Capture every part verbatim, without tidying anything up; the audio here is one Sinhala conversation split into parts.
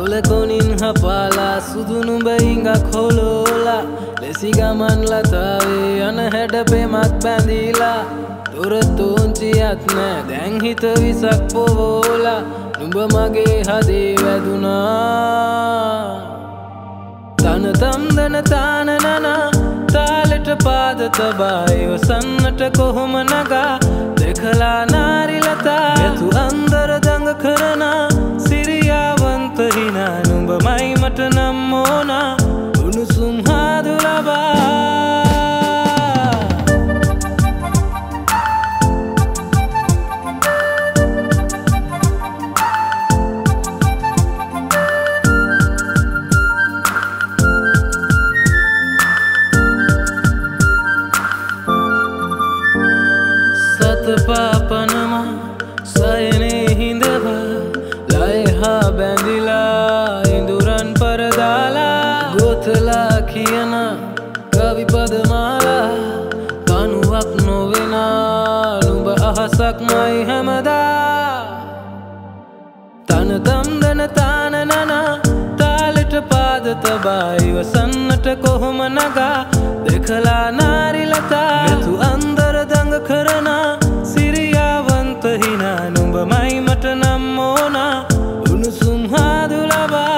කොනින් හපාලා සුදු නුඹ ඉඟක් හොලෝලා ලෙසි ගමන් ලතාවේ යන හැඩ පෙමක් බැඳීලා තොර තෝංචියක් නෑ දැන් හිත විසක් පොවෝලා නුඹ මගේ හදේ වැදුනා තන තම්දන තානනන තාලෙට පාද තබා ඉවසන්නට කොහොම නගා දෙකලා නාරිලතා යතු අන්දර දඟ කරනා සිරියාවන්ත හිනා නුඹමයි මට නම් ඕනා උණුසුම් හාදු ලබා පාපනම සයනේ හිඳව ලයහා බැඳිලා ඉඳුරන් පරදාලා ගොතලා කියන කවිපදමාලා කනුවක් නොවෙනා නුඹ අහසක්මයි හැමදා තන තම්දන තානනන තාලෙට පාද තබා ඉවසන්නට කොහොම නගා දෙකලා නාරිලතා යතු අන්දර දඟ කරනා සිරියාවන්ත හිනා නුඹමයි මට නම් ඕනා උණුසුම් හාදු ලබා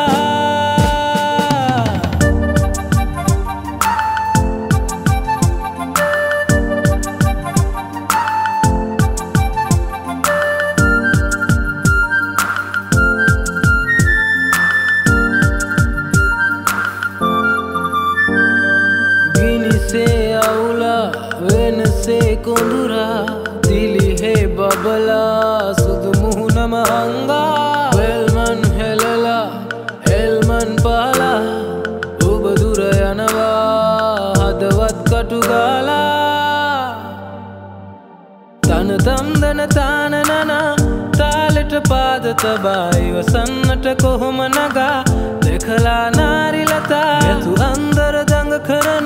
ගිනිසේ අවුලා වෙනසේ කොඳුරා දිලිහෙ බබලා සුදු මුහුණම අංගා වෙල්මන් හෙලලා එල්මන් පාලා ඔබ දුර යනවා හදවත් කටු ගාලා තන තම්දන තානනන තාලෙට පාද තබා ඉවසන්නට කොහොම නගා දෙකලා නාරිලතා යතු අන්දර දඟ කර